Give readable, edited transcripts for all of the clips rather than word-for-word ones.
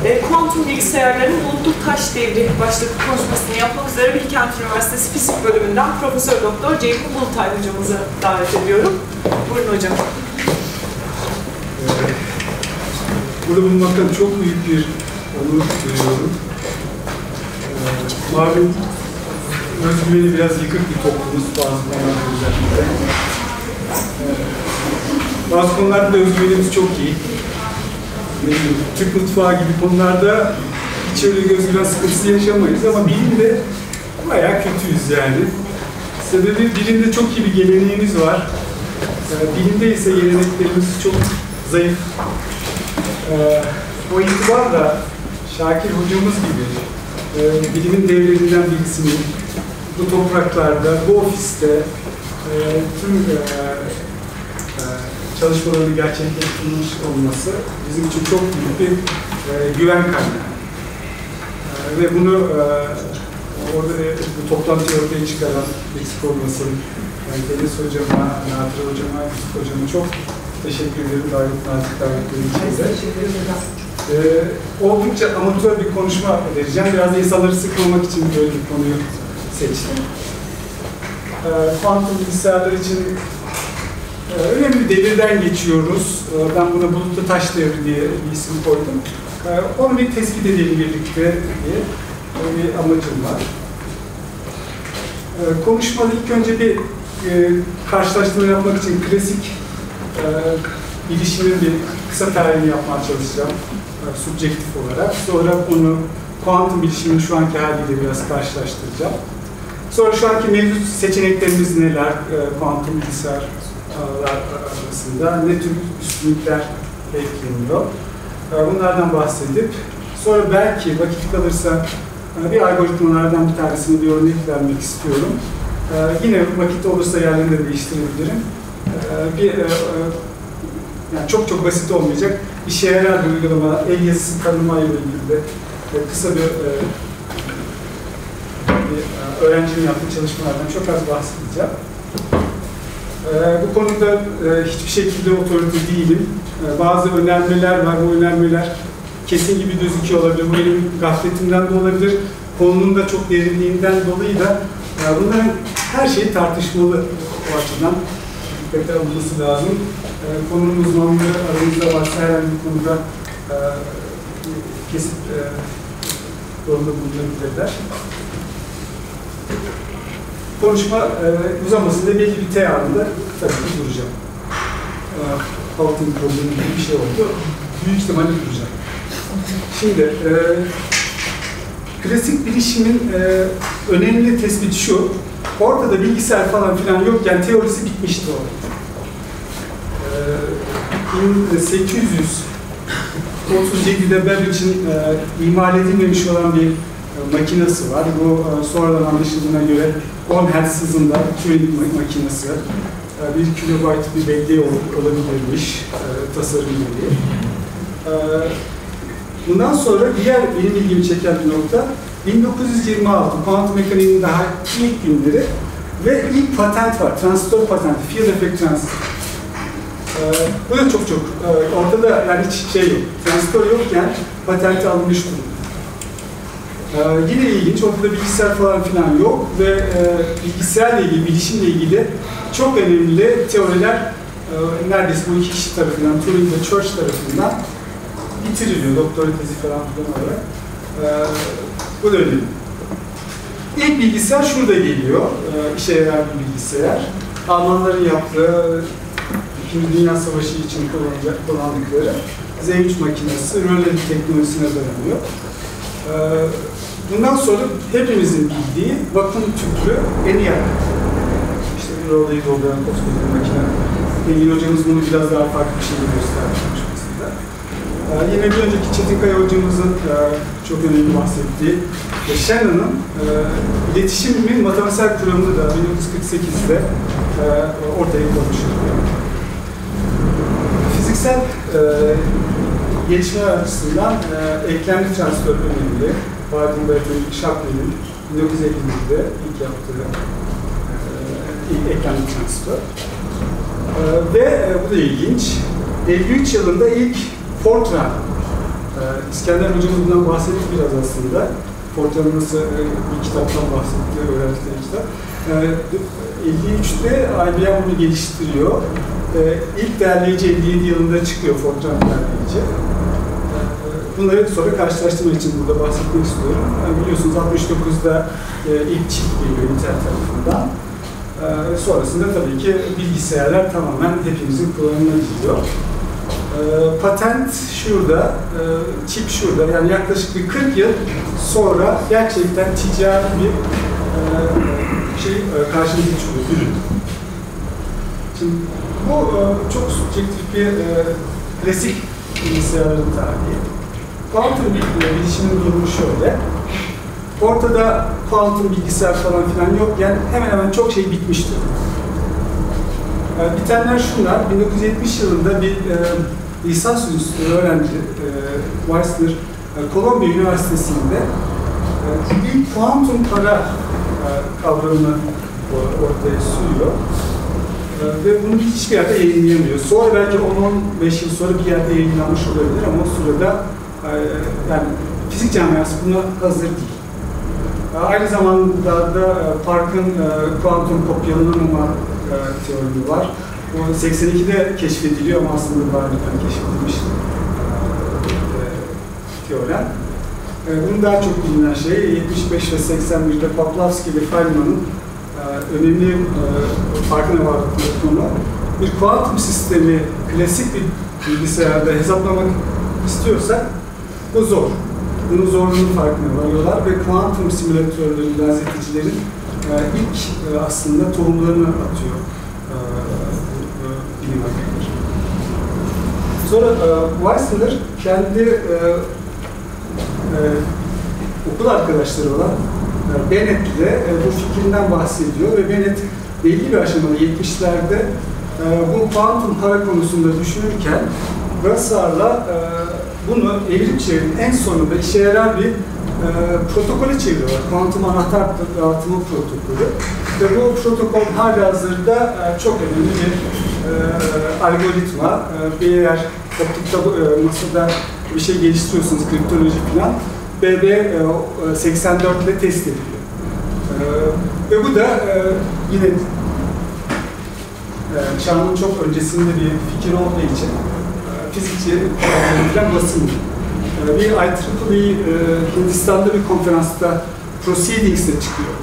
Kuantum bilgisayarların bulutlu taş devri başlıklı konuşmasını yapmak üzere Bilkent Üniversitesi Fizik Bölümünden Profesör Doktor Ceyhun Bulutay hocamızı davet ediyorum. Buyurun hocam. Burada bulunmaktan çok büyük bir onur duyuyorum. Malum özgüveni biraz yıkık bir toplumuz bazı konularda özellikle. Bazı konularda da özgüvenimiz çok iyi. Türk mutfağı gibi konularda hiç öyle özgüven sıkıntısı yaşamayız ama bilimde bayağı kötüyüz yani. Sebebi bilimde çok iyi bir geleneğimiz var. Bilimde ise geleneklerimiz çok zayıf. O itibarla Şakir hocamız gibi bilimin devlerinden birisinin bu topraklarda, bu ofiste tüm çalışmalarını gerçekleştirmiş olması bizim için çok büyük bir güven kaynağı. Ve bunu orada bu toplantıyı ortaya çıkaran eksik olmasın, Deniz hocama, Nadir hocama, Yusuf hocama çok teşekkür ederim nazik davetleri için de. Oldukça amatör bir konuşma vereceğim. Biraz da insanları sıkmamak için böyle bir konuyu seçtim. Kuantum bilgisayarlar için önemli bir devirden geçiyoruz. Ben buna bulutlu taş devri diye bir isim koydum. Onu bir tespit edelim birlikte diye bir amacım var. Konuşmada ilk önce bir karşılaştırma yapmak için klasik bilişimin bir kısa tarihini yapmaya çalışacağım. Subjektif olarak. Sonra onu kuantum bilişimin şu anki haliyle biraz karşılaştıracağım. Sonra şu anki mevcut seçeneklerimiz neler? Kuantum bilgisayarlar arasında ne tür üstünlükler ekleniyor? Bunlardan bahsedip sonra belki vakit kalırsa bir algoritmalardan bir tanesine bir örnek vermek istiyorum. Yine vakit olursa yerlerini de değiştirebilirim. Yani çok basit olmayacak, işe yarar bir uygulama, el yazısı tanımayla ilgili de kısa bir öğrencinin yaptığı çalışmalardan çok az bahsedeceğim. Bu konuda hiçbir şekilde otorite değilim. Bazı önermeler var, bu önermeler kesin gibi gözüküyor olabilir. Bu benim gafletimden de olabilir. Konunun da çok derinliğinden dolayı da bunların her şeyi tartışmalı o açıdan. Dikkate alınması lazım. Konunun uzmanları aramızda varsa herhangi bir konuda kesip yorumda bulunabilirler. Konuşma uzamasında belli bir T anında tabii ki duracağım. Altın problemi gibi bir şey oldu. Büyük ihtimalle duracağım. Şimdi, klasik bilişimin önemli tespiti şu, ortada bilgisayar falan filan yokken teorisi bitmişti o. 1837'de Babbage'in imal edilmemiş olan bir makinesi var. Bu sonradan anlaşıldığına göre 10 Hz hızında Turing makinesi. 1 kilobayt bir belleği olabilirmiş tasarım gereği. Bundan sonra diğer benim ilgimi çeken bir nokta 1926 kuantum mekaniğinin daha ilk günleri ve ilk patent var. Transistör patenti, field effect transistor. Bu da çok ortada yani hiç şey yok. Transistör yokken patenti alınmış durumda. Yine ilginç, ortada bilgisayar falan filan yok ve bilgisayarla ilgili, bilişimle ilgili çok önemli teoriler neredeyse bu iki kişi tarafından, Turing ve Church tarafından bitiriliyor, doktora tezi falan filan olarak. Bu da önemli. İlk bilgisayar şurada geliyor, işe yarar bir bilgisayar. Almanların yaptığı, İkinci Dünya Savaşı için kullandıkları Z3 makinesi, röle teknolojisine dayanıyor. Bundan sonra hepimizin bildiği vakum tüplü ENIAC. İşte bir röleyi dolduran koskoca makine. Engin hocamız bunu biraz daha farklı bir şekilde göstermiş konuşmasında. Yine bir önceki Çetinkaya hocamızın çok önemli bahsettiği Shannon'ın iletişimin matematiksel kuramını da 1948'de ortaya koymuştur. Fiziksel gelişme açısından eklemli transistör önemli. Weidenberg'in, Shapley'in 1950'de ilk yaptığı ilk eklemli transistör. Ve bu da ilginç. 53 yılında ilk Fortran İskender hocamız bundan bahsetti biraz aslında. Fortran'ın nasıl bir kitaptan bahsetti, öğrendikleri kitap. 53'te IBM bunu geliştiriyor. İlk derleyici 57 yılında çıkıyor Fortran derleyici. Bunları sonra karşılaştırmak için burada bahsetmek istiyorum. Biliyorsunuz 69'da ilk çip geliyor Intel tarafından. Sonrasında tabii ki bilgisayarlar tamamen hepimizin kullanımına gidiyor. Patent şurada, çip şurada. Yani yaklaşık bir 40 yıl sonra gerçekten ticari bir karşımıza çıkıyor, ürün. Şimdi bu çok subjektif bir klasik bilgisayarların tarihi. Kuantum bilişimin durumu şöyle. Ortada kuantum bilgisayar falan filan yokken hemen hemen çok şey bitmişti. Bitenler şunlar. 1970 yılında bir lisansüstü öğrenci Weissler Kolombiya Üniversitesi'nde bir kuantum para kavramını ortaya sürüyor. Ve bunu hiçbir yerde yayınlayamıyor. Sonra belki 10-15 yıl sonra bir yerde yayınlanmış olabilir ama o sırada yani fizik camiası buna hazır değil. Aynı zamanda da Park'ın kuantum kopyalanamama teorimi var. O 82'de keşfediliyor ama aslında daha önceden keşfedilmiş teorem. Bunun daha çok bilinen şey 75 ve 81'de Poplawski ve Feynman'ın önemli farkına vardıkları konu. Bir kuantum sistemi klasik bir bilgisayarda hesaplamak istiyorsak bu zor. Bunun zorluğunun farkına varıyorlar ve kuantum simülatörlerin, benzeticilerin ilk aslında tohumlarını atıyor bilim adamları. Sonra Weissler kendi okul arkadaşları olan Bennett'le bu fikrinden bahsediyor ve Bennett belli bir aşamada 70'lerde bu kuantum para konusunda düşünürken Russell'la bunu evirip çevirip en sonunda işe yarar bir protokole çeviriyorlar. Kuantum anahtar dağıtımı protokolü. Ve bu protokol halihazırda çok önemli bir algoritma. Bir eğer optik masada bir şey geliştiriyorsunuz, kriptoloji falan, BB84 ile test ediliyor. Ve bu da yine çağının çok öncesinde bir fikir olduğu için fizikçi falan basın. Bir IEEE Hindistan'da bir konferansta Proceedings'te çıkıyor.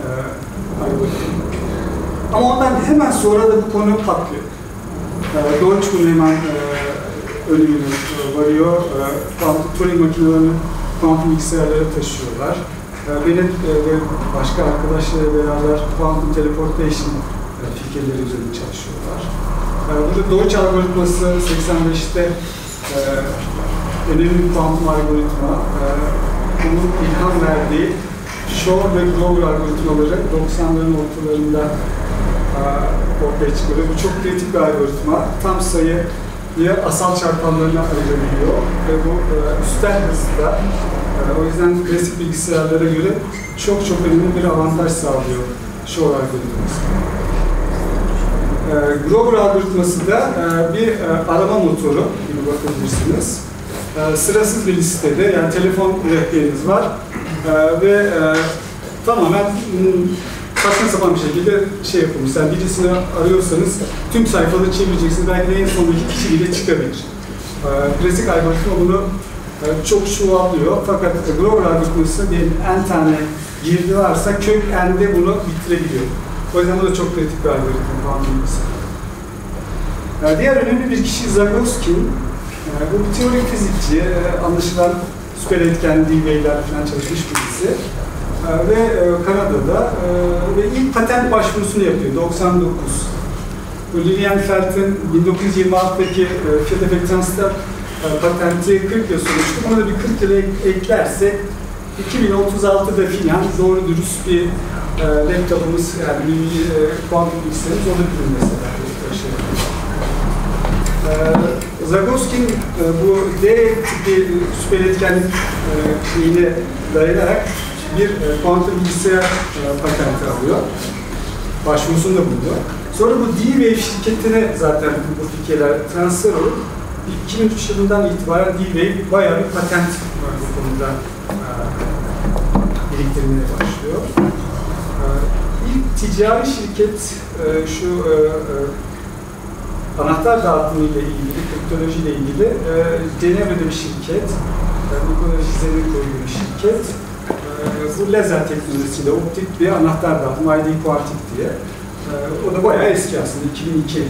Ama ondan hemen sonra da bu konu patlıyor. Deutsch bunu hemen önümüne varıyor. Turing makinelerini kuantum bilgisayarlara taşıyorlar. Benim ve başka arkadaşlarla beraber kuantum teleportation fikirleri üzerinde çalışıyorlar. Burada Deutsch algoritması 85'te önemli bir kuantum algoritma. Bunun ilham verdiği Shor ve Grover algoritmaları 90'ların ortalarında ortaya çıkıyor. Bu çok kritik bir algoritma. Tam sayıyı asal çarpanlarına ayırabiliyor ve bu üstel hızda o yüzden klasik bilgisayarlara göre çok önemli bir avantaj sağlıyor Shor algoritması. Grover algoritması da bir arama motoru gibi bakabilirsiniz. Sırasız bir listede, yani telefon rehberiniz var ve tamamen saçma sapan bir şekilde şey yapılmış. Yani birisini arıyorsanız tüm sayfaları çevireceksiniz. Belki de en sondaki kişi bile çıkabilir. Klasik algoritma bunu çok çuvallıyor. Fakat Grover algoritması diyelim n tane girdi varsa kök n'de bunu bitirebiliyor. O yüzden bu da çok kritik bir algoritma kuantum bilgisayar. Diğer önemli bir kişi Zagoskin. Bu bir teorik fizikçi, anlaşılan süper etken D-Way'ler falan çalışmış birisi. Ve Kanada'da ve ilk patent başvurusunu yapıyor 99. Bu Lilienfeld'in 1926'daki field effect transfer patenti 40 yıl sürmüştü. Buna da bir 40 yıl eklersek 2036'da filan doğru dürüst bir laptopumuz, yani bir kuantum bilgisayarımız olabilir mesela. Zagoskin bu D tipi süper etkenlik şeyine dayanarak bir kuantum bilgisayar patenti alıyor. Başvurusunu da buluyor. Sonra bu D-Wave şirketine zaten bu fikirler transfer olup 2003 yılından itibaren D-Wave bayağı bir patent bu konuda biriktirmeye başlıyor. İlk ticari şirket şu anahtar dağıtımı ile ilgili, kriptoloji ile ilgili Cenevre'de bir şirket, Nikola Gisel'in kurduğu bir şirket. Bu lazer teknolojisiyle optik bir anahtar dağıtımı, ID Quartic diye. O da bayağı eski aslında, 2002.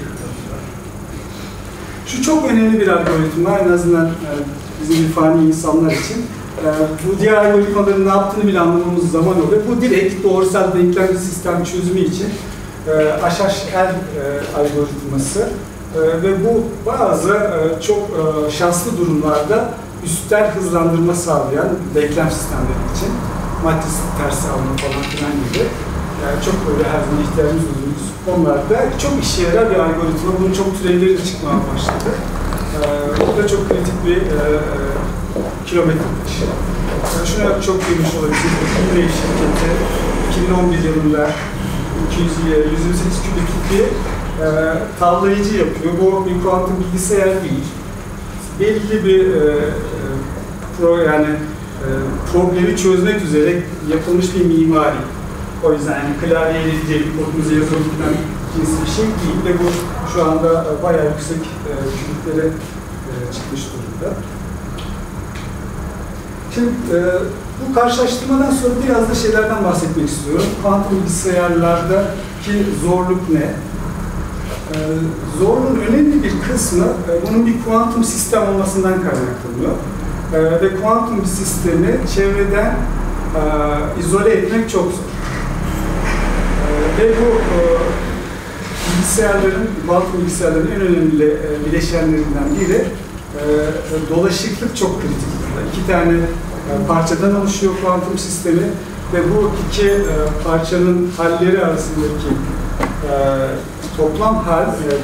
Şu çok önemli bir algoritma, en azından bizim fani insanlar için. Bu diğer algoritmaların ne yaptığını bile anlamamız zaman oluyor. Bu direkt doğrusal denklemli sistem çözümü için HHL algoritması ve bu bazı çok şanslı durumlarda üstel hızlandırma sağlayan denklem sistemleri için matris tersi alma falan filan gibi çok böyle her zaman ihtiyacımız olduğumuz konularda çok işe yarar bir algoritma. Bunun çok türevleri de çıkmaya başladı. Bu da çok kritik bir kilometre taşı. Şuna çok duymuş olabilirsiniz. D-Wave şirketi 2011 yılında 128 kübiklik bir tavlayıcı yapıyor. Bu bir kuantum bilgisayar değil. Belli bir problemi çözmek üzere yapılmış bir mimari. O yüzden yani klavyeyle bir kodumuzu yazılı falan cinsi bir şey değil ve bu şu anda bayağı yüksek kübiklere çıkmış durumda. Şimdi bu karşılaştırmadan sonra biraz da şeylerden bahsetmek istiyorum. Kuantum bilgisayarlardaki zorluk ne? Zorluğun önemli bir kısmı bunun bir kuantum sistem olmasından kaynaklanıyor. Ve kuantum sistemi çevreden izole etmek çok zor. Ve bu kuantum bilgisayarların en önemli bileşenlerinden biri dolaşıklık çok kritik. İki tane parçadan oluşuyor kuantum sistemi ve bu iki parçanın halleri arasındaki toplam hal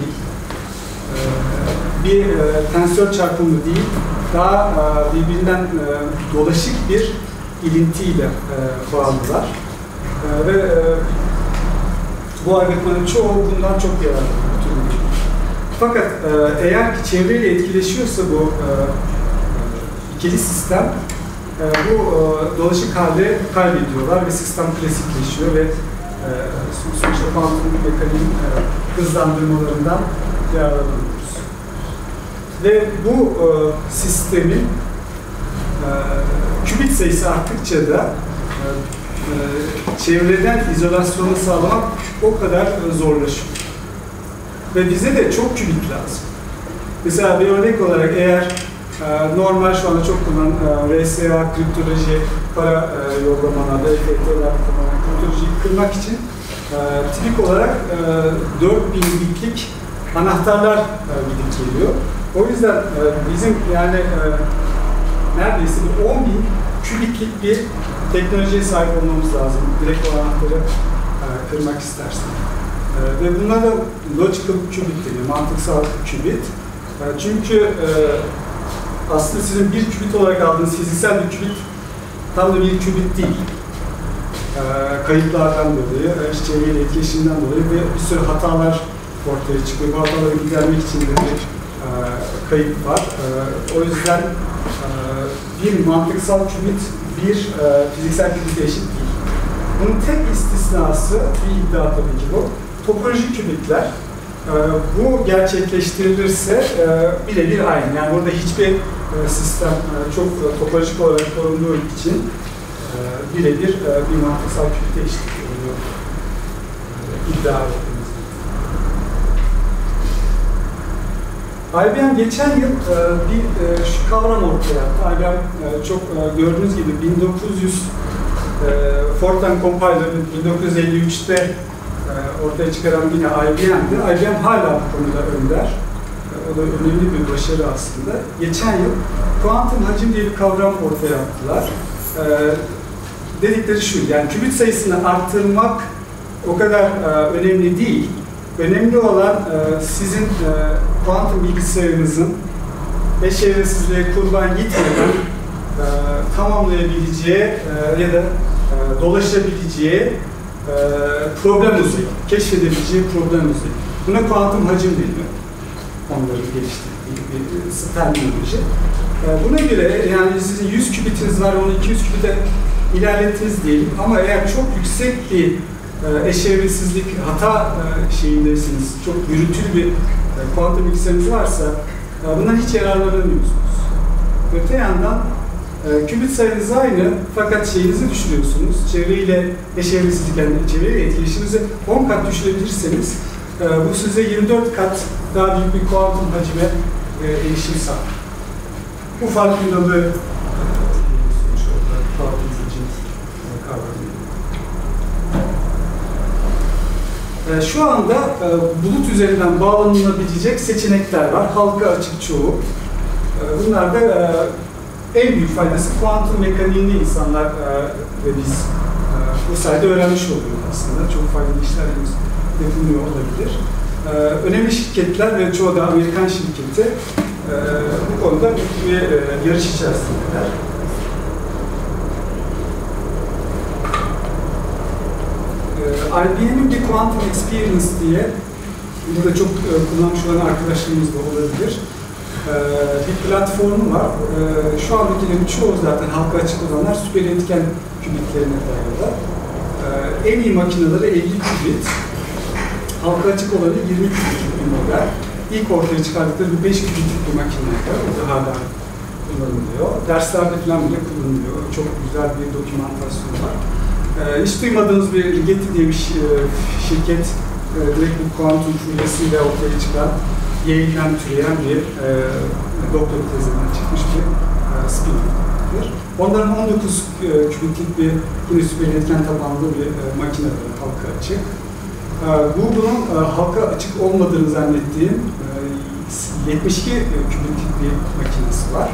bir tensör çarpımı değil, daha birbirinden dolaşık bir ilintiyle bağlılar. Ve bu algoritmanın çoğu bundan çok yararlanıyor. Fakat eğer ki çevreyle etkileşiyorsa bu ikili sistem, bu dolaşık hali kaybediyorlar ve sistem klasikleşiyor ve sonuçta kuantum mekaniğin hızlandırmalarından yararlanıyoruz. Ve bu sistemin kübit sayısı arttıkça da çevreden izolasyonu sağlamak o kadar zorlaşıyor. Ve bize de çok kübit lazım. Mesela bir örnek olarak eğer normal şu anda çok kullanılan RSA, kriptoloji, para yollamalarda, EFT'ler kullanan kriptolojiyi kırmak için tipik olarak 4000 bitlik anahtarlar gidip geliyor. O yüzden bizim yani neredeyse 10.000 kübitlik bir teknolojiye sahip olmamız lazım. Direkt o anahtarı kırmak istersen. Ve bunlar da logical qubit deniyor, mantıksal qubit. Çünkü aslında sizin bir qubit olarak aldığınız fiziksel bir qubit tam da bir qubit değil. Kayıplardan dolayı, çevreyle etkileşimden dolayı ve bir sürü hatalar ortaya çıkıyor. Bu hataları gidermek için de bir kayıp var. O yüzden bir mantıksal qubit bir fiziksel qubite eşit değil. Bunun tek istisnası, bir iddia tabii ki bu, topolojik qubitler. Bu gerçekleştirilirse birebir aynı. Yani burada hiçbir sistem çok topolojik olarak korunduğu için birebir bir mantıksal qubite eşit oluyor. İddia ettiğimiz. IBM geçen yıl bir şu kavram ortaya attı. IBM çok gördüğünüz gibi 1900 Fortran Compiler'ı 1953'te ortaya çıkaran yine IBM'di. IBM hala bu konuda önder. O da önemli bir başarı aslında. Geçen yıl kuantum hacim diye bir kavram ortaya attılar. Dedikleri şu, yani qubit sayısını arttırmak o kadar önemli değil. Önemli olan sizin kuantum bilgisayarınızın eşeğresizliğe kurban gitmeden tamamlayabileceği ya da dolaşabileceği problem uzayı, keşfedebileceği problem uzayı. Buna kuantum hacim deniyor, onları geliştirmek. bir terminoloji. Buna göre yani sizin 100 kübitiniz var, onu 200 kübite ilerlettiniz diyelim ama eğer çok yüksek bir eşevresizlik hata şeyindesiniz, çok gürültülü bir kuantum bilgisayarınız varsa bundan hiç yararlanamıyorsunuz. Öte yandan kübit sayınız aynı fakat şeyinizi düşürüyorsunuz. Çevreyle eşevresizlik, yani çevreyle etkileşiminizi 10 kat düşürebilirseniz bu size 24 kat daha büyük bir kuantum hacime erişim sağlar. Bu farkındalığı kuantum hacim kavramı. Şu anda bulut üzerinden bağlanılabilecek seçenekler var. Halka açık çoğu. Bunlar da en büyük faydası kuantum mekaniğini insanlar ve biz bu sayede öğrenmiş oluyoruz aslında. Çok faydalı işler henüz yapılmıyor olabilir. Önemli şirketler ve çoğu da Amerikan şirketi bu konuda bir yarış içerisindeler. IBM'in bir Quantum Experience diye, burada çok kullanmış olan arkadaşlarımız da olabilir, bir platformu var. Şu andakilerin çoğu zaten halka açık olanlar süper etken kübitlerine dayalı. En iyi makineleri 50 kübit, halka açık olanı 20 kübitlik bir model. İlk ortaya çıkardıkları bir 5 kübitlik bir makine var. O da hala kullanılıyor. Derslerde falan bile kullanılıyor. Çok güzel bir dokümantasyon var. Hiç duymadığınız bir Rigetti diye bir şirket, direkt bu kuantum furyasıyla ortaya çıkan, Yale'den türeyen bir doktor tezinden çıkmış bir spin-off'tir. Onların 19 kübitlik bir yine süper etken tabanlı bir makine halka açık. Google'un halka açık olmadığını zannettiğim 72 kübitlik bir makinesi var.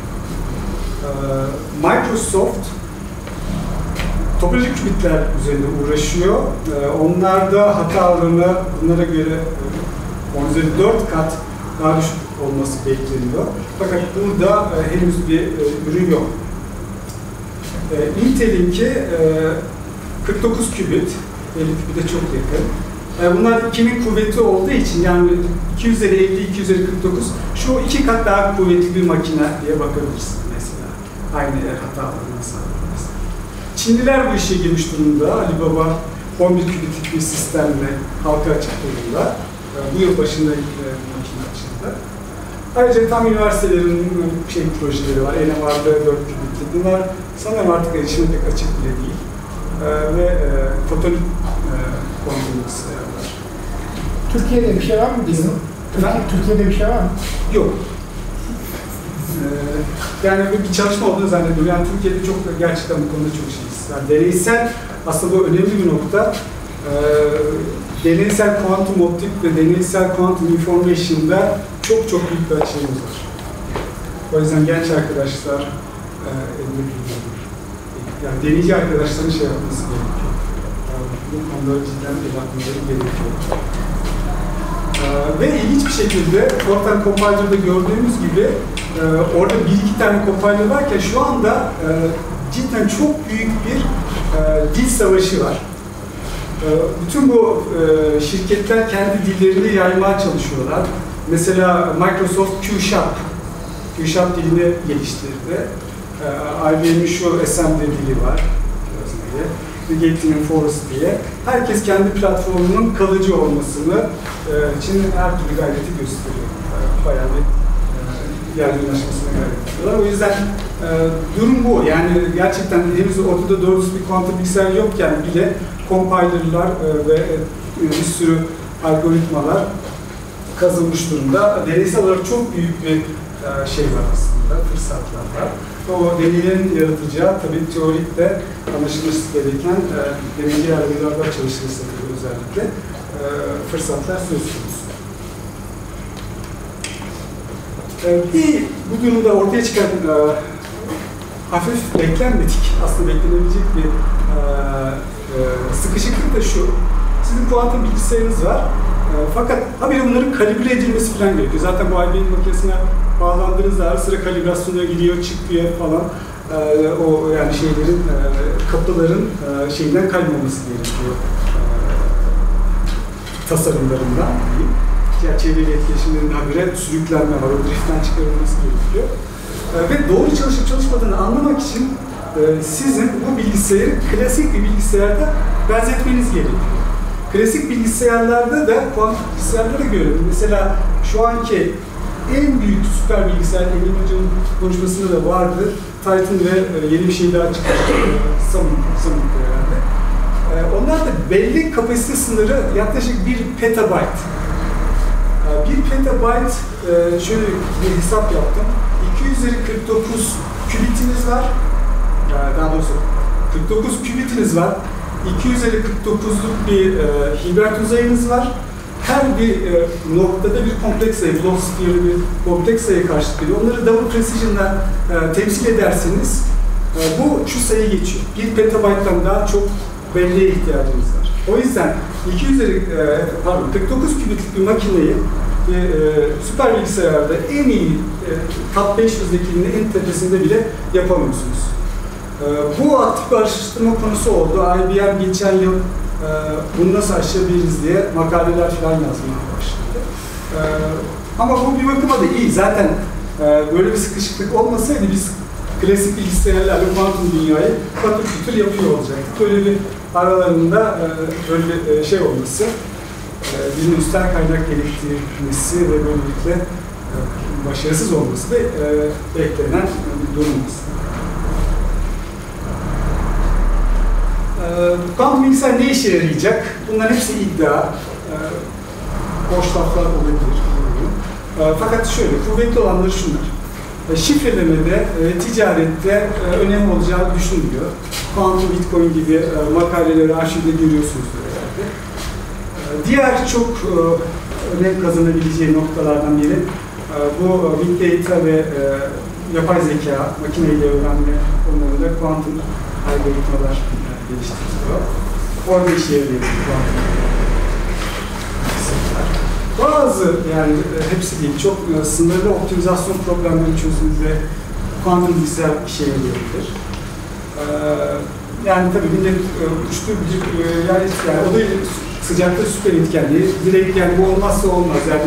Microsoft topolojik kübitler üzerinde uğraşıyor. Onlar da hata oranı bunlara göre 10^4 kat daha düşük olması bekleniyor. Fakat burada henüz bir ürün yok. Intel'inki 49 kübit, 50 kübite çok yakın. Bunlar 2000 kuvveti olduğu için yani 250, 249 şu 2 kat daha kuvvetli bir makine diye bakabilirsiniz mesela. Aynı hata oranına sahip. Çinliler bu işe girmiş durumda. Alibaba 11 kübitlik bir sistemle halka açık durumda. Bu yıl başında makine açıldı. Ayrıca tam üniversitelerin projeleri var. NMR'da 4 kübitlik. Bunlar sanırım artık erişime pek açık bile değil. Ve fotonik kuantum bilgisayarlar. Türkiye'de bir şey var mı diyorsun? Türkiye'de bir şey var mı? Yok. Yani bir çalışma olduğunu zannediyorum. Yani Türkiye'de çok gerçekten bu konuda çok şeyiz. Yani deneysel, aslında bu önemli bir nokta. Deneysel kuantum optik ve deneysel kuantum information'da çok büyük bir açığımız var. O yüzden genç arkadaşlar yani deneyici arkadaşların şey yapması gerekiyor. Bu konuda cidden bakmaları gerekiyor. Ve ilginç bir şekilde Fortran Compiler'da gördüğümüz gibi orada 1-2 tane compiler varken şu anda cidden çok büyük bir dil savaşı var. Bütün bu şirketler kendi dillerini yaymaya çalışıyorlar. Mesela Microsoft Q-Sharp dilini geliştirdi. IBM'in şu assembly dili var. Rigetti'nin Forest diye. Herkes kendi platformunun kalıcı olmasını için her türlü gayreti gösteriyor. Bayağı bir yaygınlaşmasına gayret ediyorlar. O yüzden durum bu. Yani gerçekten henüz ortada doğru bir kuantum bilgisayar yokken bile compiler'lar ve bir sürü algoritmalar kazınmış durumda. Deneysel olarak çok büyük bir şey var aslında, fırsatlar var. O deneylerin yaratacağı, tabii teorikte anlaşılması gereken deneyci algoritmalar çalışırsa özellikle fırsatlar söz konusu. Bu durumda ortaya çıkan hafif beklenmedik, aslında beklenebilecek bir sıkışıklık da şu. Sizin kuantum bilgisayarınız var. Fakat habire bunların kalibre edilmesi falan gerekiyor. Zaten bu IBM makinesine bağlandığınızda ara sıra kalibrasyona gidiyor, çıkıyor falan. O yani şeylerin, kapıların şeyinden kaymaması gerekiyor. Tasarımlarından diyeyim. çevreyle etkileşimlerin habire sürüklenme var, o drift'ten çıkarılması gerekiyor. Ve doğru çalışıp çalışmadığını anlamak için sizin bu bilgisayarı klasik bir bilgisayarda benzetmeniz gerekiyor. Klasik bilgisayarlarda da kuantum bilgisayarlara göre, mesela şu anki en büyük süper bilgisayar, Emin Hocam'ın konuşmasında da vardı, Titan ve yeni bir şey daha çıkmıştı, Summit herhalde. Onlar da belli kapasite sınırı yaklaşık 1 petabyte. 1 petabyte, şöyle bir hesap yaptım, 249 kübitiniz var, daha doğrusu 49 kübitiniz var, 249'luk bir Hilbert uzayınız var. Her bir noktada bir kompleks sayı, Bloch diye bir kompleks sayı karşılık geliyor. Onları double precision'la temsil ederseniz bu şu sayı geçiyor. 1 petabyte'dan daha çok belleğe ihtiyacınız var. O yüzden 49 kübitlik bir makineyi süper bilgisayarda en iyi top 500'dekinin en tepesinde bile yapamıyorsunuz. Bu aktif bir araştırma konusu oldu. IBM geçen yıl bunu nasıl aşabiliriz diye makaleler falan yazmaya başladı. Ama bu bir bakıma da iyi. Zaten böyle bir sıkışıklık olmasaydı biz klasik bilgisayarlarla kuantum dünyayı patır kütür yapıyor olacaktık. Böyle bir aralarında böyle bir şey olması, bizim üstel kaynak gerektirmesi ve böylelikle başarısız olması da beklenen bir durumumuz. Kuantum bilgisayar ne işe yarayacak? Bunların hepsi iddia. Boş laflar olabilir. Fakat şöyle, kuvvetli olanları şunlar. Şifrelemede, ticarette önemli olacağı düşünülüyor. Kuantum Bitcoin gibi makaleleri arşivde görüyorsunuz herhalde. Diğer çok önem kazanabileceği noktalardan biri bu Big Data ve yapay zeka, makineyle öğrenme konularında kuantum algoritmalar geliştiriliyor. Orada işe yarıyor kuantum. Bazı, yani hepsi değil, çok sınırlı optimizasyon problemleri çözümünde kuantum bilgisayar işe yarayabilir. Yani tabii millet uçtu yani o da sıcakta süper etkenliği, direkt yani bu olmazsa olmaz yani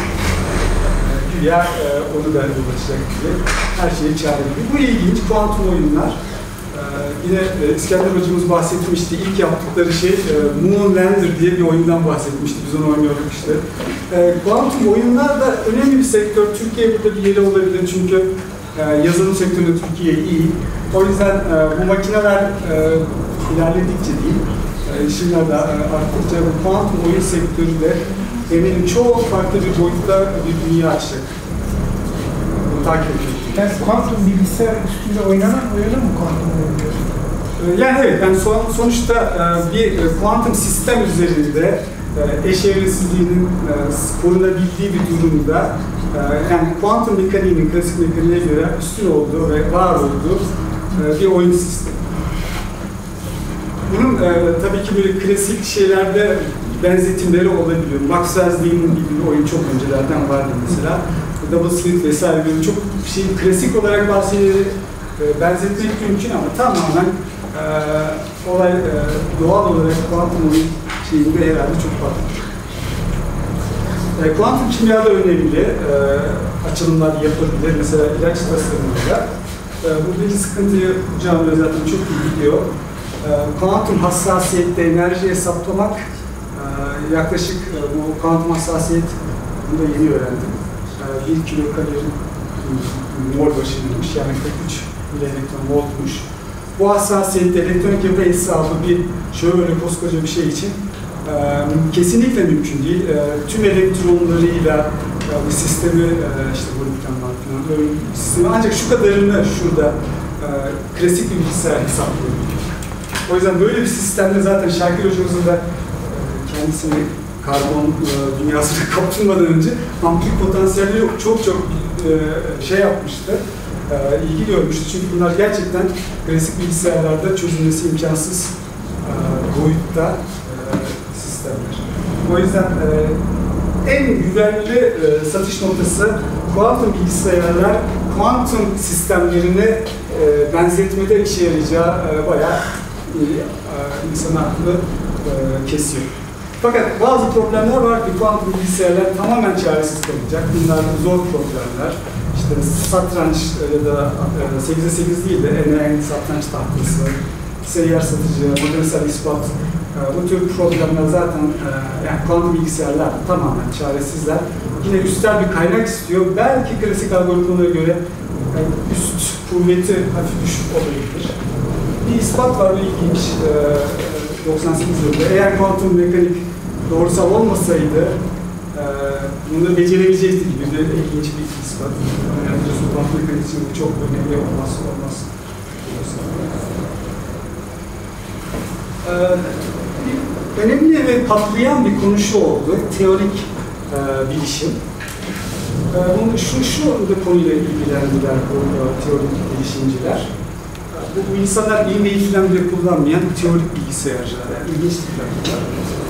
güya onu da ulaşacak gibi her şeyi çağırabilir. Bu ilginç kuantum oyunlar. Yine İskender hocamız bahsetmişti, ilk yaptıkları şey Moonlander diye bir oyundan bahsetmişti, biz onu oynuyorduk işte. Kuantum oyunlar da önemli bir sektör, Türkiye burada bir yeri olabilir çünkü yazılım sektöründe Türkiye iyi. O yüzden bu makineler ilerledikçe değil, şimdilerde arttıkça bu kuantum oyun sektörü de eminim çok farklı bir boyutta bir dünya açacak. Bunu takip ediyoruz. Yani kuantum bilgisayar üstünde oynanan oyunu mu kuantum oynuyor? Yani evet, yani sonuçta bir kuantum sistem üzerinde eşevresizliğinin korunabildiği bir durumda yani kuantum mekaniğinin klasik mekaniğe göre üstün olduğu ve var olduğu bir oyun sistemi. Bunun tabii ki böyle klasik şeylerde benzetimleri olabiliyor. Maxwell's Demon gibi bir oyun çok öncelerden vardı mesela. Double Slit vesaire böyle çok klasik olarak bazı şeyleri benzetmek mümkün ama tamamen olay doğal olarak kuantum oyun şeyinde herhalde çok farklı. Kuantum kimyada önemli açılımlar yapabilir. Mesela ilaç tasarımında. Buradaki sıkıntıyı hocam zaten çok iyi biliyor. Kuantum hassasiyette enerji hesaplamak yaklaşık bu kuantum hassasiyet bunu da yeni öğrendim. 1 kilokalori mol başıymış yani 43 milielektron voltmuş. Bu hassasiyette elektronik yapı hesabı bir şöyle koskoca bir şey için kesinlikle mümkün değil. Tüm elektronlarıyla bir sistemi işte gruptan falan böyle bir sistemi ancak şu kadarını şurada klasik bir bilgisayar hesaplayabiliyor. O yüzden böyle bir sistemde zaten Şakir hocamızın da kendisini karbon dünyasına kaptırmadan önce amplik potansiyelleri çok şey yapmıştı, ilgi görmüştü. Çünkü bunlar gerçekten klasik bilgisayarlarda çözülmesi imkansız boyutta sistemler. O yüzden en güvenli satış noktası kuantum bilgisayarlar, kuantum sistemlerini benzetmede işe yarayacağı bayağı insan aklı kesiyor. Fakat bazı problemler var ki kuantum bilgisayarlar tamamen çaresiz kalacak. Bunlar zor problemler. İşte satranç ya da 8'e 8 değil de en satranç tahtası, seyyar satıcı, matematiksel ispat, bu tür problemler zaten yani kuantum bilgisayarlar tamamen çaresizler. Yine üstel bir kaynak istiyor. Belki klasik algoritmalara göre üst kuvveti hafif düşük olabilir. Bir ispat var, ilginç. 98 yılında. Eğer kuantum mekanik doğrusal olmasaydı bunu becerebilecekti gibi bir ilginç bir ispat. Yani kuantum mekanik için çok önemli olmaz. Önemli ve patlayan bir konu şu oldu. Teorik bilişim. Şu konuyla ilgilendiler bu teorik bilişimciler. Bu insanlar iyi ve ilgilen bile kullanmayan teorik bilgisayarcılar. Yani ilginç tipler bunlar.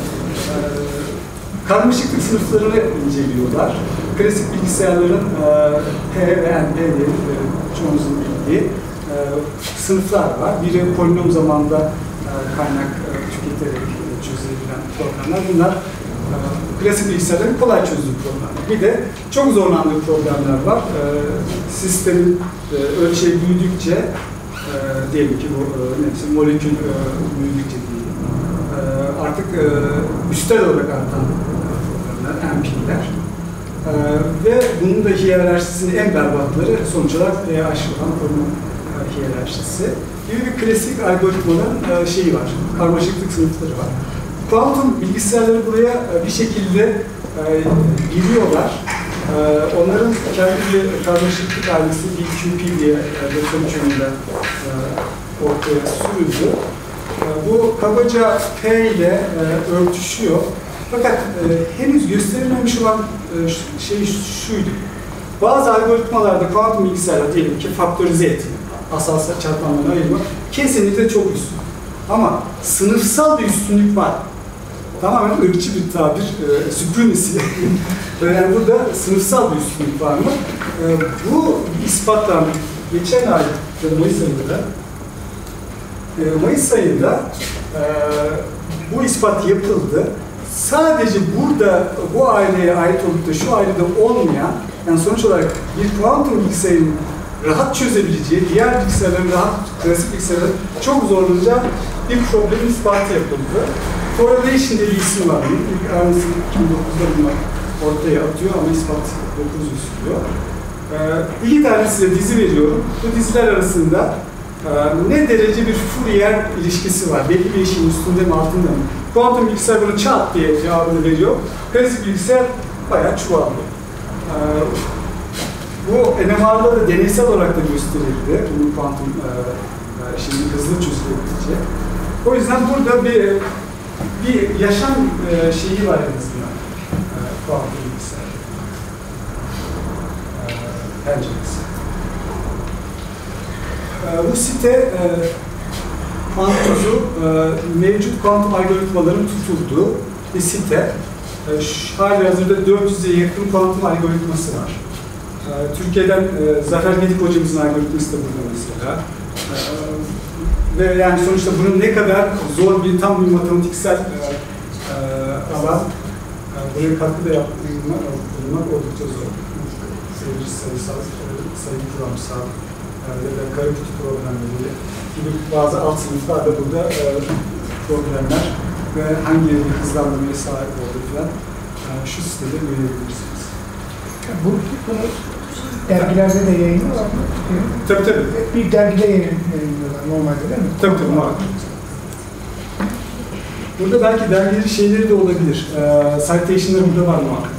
Karmaşıklık sınıflarını inceliyorlar. Klasik bilgisayarların P ve N diye çoğunuzun bildiği sınıflar var. Biri polinom zamanda kaynak tüketerek çözülebilen problemler. Bunlar klasik bilgisayarların kolay çözdüğü problemler. Bir de çok zorlandığı problemler var. Sistemin ölçeği büyüdükçe diyelim ki bu molekül büyüdükçe değil. Artık üstel olarak artan problemler, MP'ler. Ve bunun da hiyerarşisinin en berbatları sonuç olarak pH olan polinom hiyerarşisi gibi bir klasik algoritmanın şeyi var, karmaşıklık sınıfları var. Kuantum bilgisayarları buraya bir şekilde giriyorlar. Onların kendi bir karmaşıklık ailesi BQP diye 93 yılında ortaya sürüldü. Bu kabaca P ile örtüşüyor. Fakat henüz gösterilmemiş olan şey şuydu. Bazı algoritmalarda kuantum bilgisayarlar diyelim ki faktörize etme, asal çarpanlarını ayırma kesinlikle çok üstün. Ama sınıfsal bir üstünlük var. Tamamen ırkçı bir tabir, supremacy. Yani burada sınıfsal bir üstünlük var mı? Bu ispatlandı. Geçen ay, Mayıs ayında bu ispat yapıldı. Sadece burada, bu aileye ait olup da şu ailede olmayan, yani sonuç olarak bir kuantum bilgisayarın rahat çözebileceği, diğer bilgisayarların klasik bilgisayarların çok zorlanacağı bir problem ispatı yapıldı. Correlation diye bir isim var. İlk Ernst 2009'da bunu ortaya atıyor ama ispat 900 sürüyor. İki tane size dizi veriyorum. Bu diziler arasında ne derece bir Fourier ilişkisi var? Belli bir işin üstünde mi, altında mı? Kuantum bilgisayar bunu çat diye cevabını veriyor. Klasik bilgisayar bayağı çuvallıyor. Bu NMR'da da deneysel olarak da gösterildi. Bu kuantum şimdi hızlı çözülebileceği. O yüzden burada bir yaşam şeyi var en azından. Kuantum bilgisayar. Penceresi. Bu site kuantuzu mevcut kuantum algoritmaların tutulduğu bir site. Halihazırda 400'e yakın kuantum algoritması var. Türkiye'den Zafer Gedik hocamızın algoritması da burada mesela. Ve yani sonuçta bunun ne kadar zor bir tam bir matematiksel alan, buraya katkı da yaptırmak oldukça zor. Sayısal, sayı kuramsal ya da kare kutu problemleri gibi bazı alt sınıflar da burada problemler ve hangi hızlandırmaya sahip olduğu falan şu sitede görebilirsiniz. Bu dergilerde de yayınlıyorlar mı? Tabii. Bir dergide yayınlıyorlar normalde değil mi? Tabii. Burada belki dergileri şeyleri de olabilir. Citation'ları burada var mı?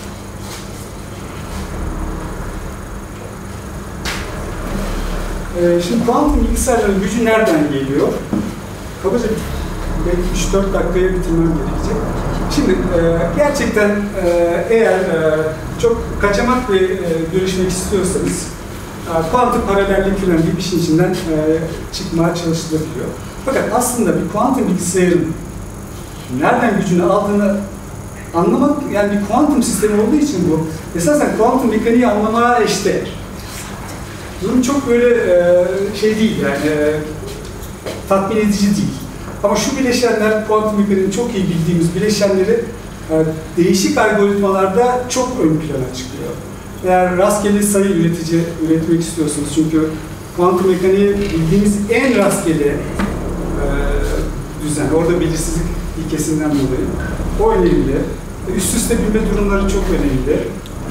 Şimdi kuantum bilgisayarların gücü nereden geliyor? Kabaca belki 3-4 dakikaya bitirmem gerekecek. Şimdi gerçekten eğer çok kaçamak bir görüşmek istiyorsanız kuantum paralellik falan gibi bir işin içinden çıkmaya çalışılabiliyor. Fakat aslında bir kuantum bilgisayarın nereden gücünü aldığını anlamak, yani bir kuantum sistemi olduğu için bu esasen kuantum mekaniği anlamaya eşdeğer. Durum çok böyle şey değil yani tatmin edici değil. Ama şu bileşenler, kuantum mekaniğinin çok iyi bildiğimiz bileşenleri değişik algoritmalarda çok ön plana çıkıyor. Eğer rastgele sayı üretmek istiyorsunuz, çünkü kuantum mekaniği bildiğimiz en rastgele düzen, orada belirsizlik ilkesinden dolayı. O önemli. Üst üste bilme durumları çok önemli.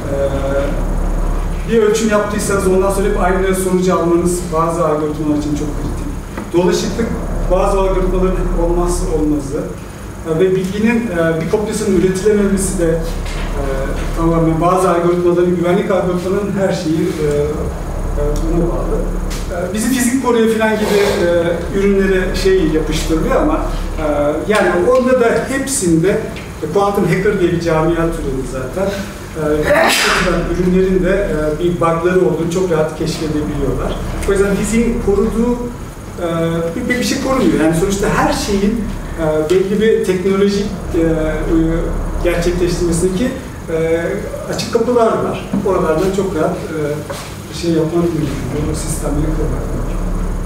Bir ölçüm yaptıysanız ondan sonra hep aynı sonucu almanız bazı algoritmalar için çok kritik. Dolaşıklık bazı algoritmaların olmazsa olmazı. Ve bilginin bir kopyasının üretilememesi de tamamen bazı algoritmaların, güvenlik algoritmalarının her şeyi buna bağlı. Bizi fizik koruyor falan gibi ürünlere yapıştırıyor ama yani onda da hepsinde Quantum Hacker diye bir camia türedi zaten. Ürünlerin de bir bug'ları olduğunu çok rahat keşfedebiliyorlar. O yüzden fiziğin koruduğu bir şey korumuyor. Yani sonuçta her şeyin belli bir teknolojik gerçekleştirmesindeki açık kapılar var. Oralardan çok rahat şey yapmak mümkün. Bu sistemleri kurmak mümkün.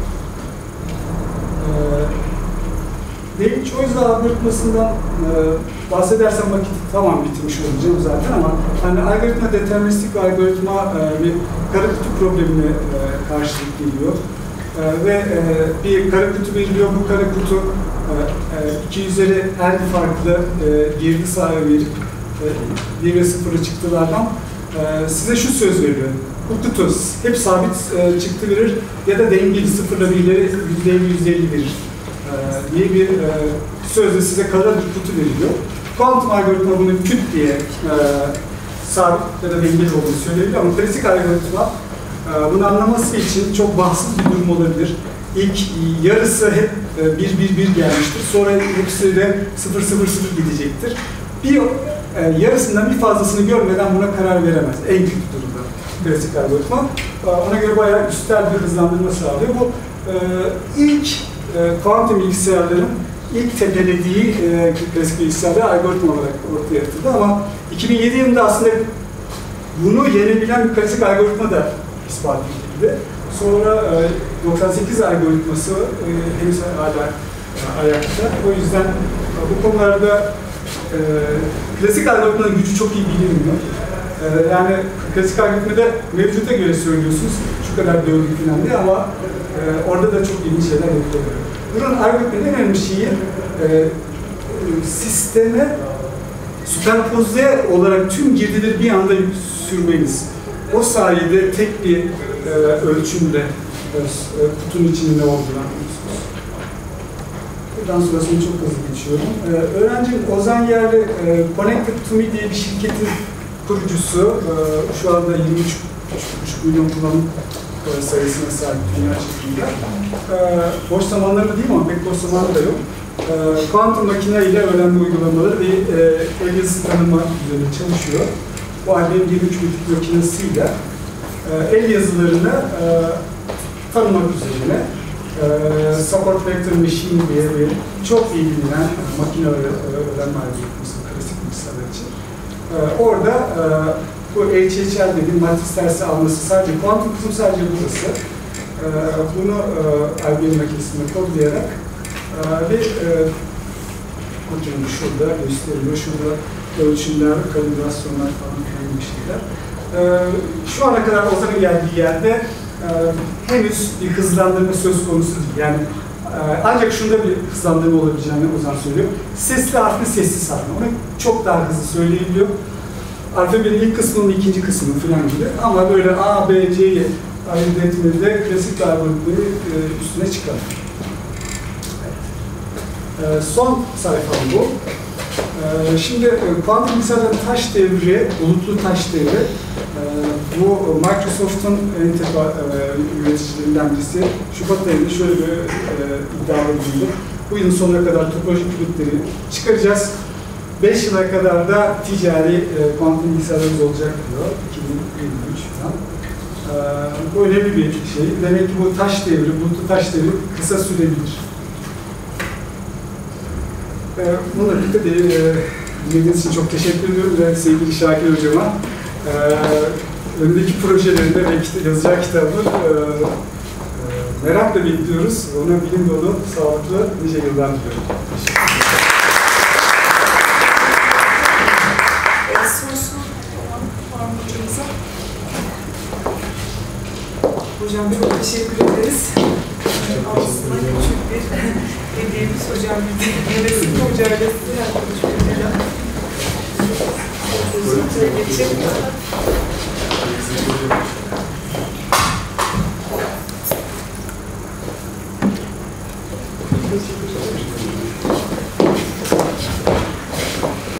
David Choice algoritmasından bahsedersem vakit tamam bitirmiş olacağım zaten ama hani algoritma deterministik bir algoritma bir kara kutu problemine karşılık geliyor. Ve bir kara kutu veriliyor. Bu kara kutu 2 üzeri n farklı girdi sahaya verip 1 ve 0'ı çıktılardan size şu söz veriyor. Bu kutu hep sabit çıktı verir ya da dengeli sıfırla birleri %50 verir diye bir sözle size kara bir kutu veriliyor. Kuantum algoritma bunu küt diye sabit ya da dengeli olduğunu söyleyebilir ama klasik algoritma bunu anlaması için çok bahtsız bir durum olabilir. İlk yarısı hep 1-1-1 gelmiştir. Sonra hepsi de 0-0-0 gidecektir. Bir yarısından bir fazlasını görmeden buna karar veremez. En kötü durumda klasik algoritma. Ona göre bayağı üstel bir hızlandırma sağlıyor. Bu ilk kuantum bilgisayarların ilk tepelediği klasik bilgisayarlar algoritma olarak ortaya atıldı ama 2007 yılında aslında bunu yenebilen bir klasik algoritma da ispat edildi. Sonra 98 algoritması henüz hala ayakta. O yüzden bu konularda klasik algoritmanın gücü çok iyi bilinmiyor. Yani klasik algoritmada mevcuta göre söylüyorsunuz, şu kadar döngü falan diye ama orada da çok ilginç şeyler yapılıyor. Bunun algoritmanın en önemli şeyi sisteme süperpoze olarak tüm girdileri bir anda sürmeniz. O sayede tek bir ölçümde kutunun içinde ne olduğunu anlıyorsunuz. Buradan sonrasını çok hızlı geçiyorum. Öğrencim Ozan Yerli Connected to Me diye bir şirketin kurucusu. Şu anda 23,5 milyon kullanım sayısına sahip dünya çapında. Boş zamanları değil ama pek boş zamanı da yok. Kuantum makine ile öğrenme uygulamaları ve el yazısı tanıma üzerine çalışıyor. Bu IBM 23 bitik makinesiyle el yazılarını tanımak üzerine Support Vector Machine diye bir çok iyi bilinen makine öğrenme algoritması klasik bilgisayarlar için. Orada bu HHL dediğim matris dersi alması sadece kuantum kısmı sadece burası. Bunu IBM makinesine kodlayarak bir bakın şurada gösteriliyor. Şurada ölçümler, kalibrasyonlar falan bir şeyler. Şu ana kadar Ozan'ın geldiği yerde henüz bir hızlandırma söz konusu değil. Yani ancak şunda bir hızlandırma olabileceğini Ozan söylüyor. Sesli harfli sessiz harfli. Onu çok daha hızlı söyleyebiliyor. Alfabenin ilk kısmının ikinci kısmını falan gibi. Ama böyle A, B, C'yi ayırt etmede klasik algoritmayı üstüne çıkar. Son sayfam bu. Şimdi kuantum bilgisayarların taş devri, bulutlu taş devri, bu Microsoft'un en tepe üreticilerinden birisi Şubat ayında şöyle bir iddialı bulundu. Bu yılın sonuna kadar topolojik bulutları çıkaracağız. 5 yıla kadar da ticari kuantum bilgisayarlarımız olacak diyor. 2023 falan. Bu önemli bir şey. Demek ki bu taş devri, bulutlu taş devri kısa sürebilir. Bununla birlikte dinlediğiniz için çok teşekkür ediyorum ve sevgili Şakir Hocama önündeki projelerinde ve yazacağı kitabı Merakla bekliyoruz. Ona bilim dolu, sağlıklı nice yıllar diliyorum. Sorusu var mı hocamıza? Hocam çok teşekkür ederiz. Aslında küçük bir hediyemiz hocam. Bir resim hocayla size konuşmayla. Geçelim. Teşekkür ederim.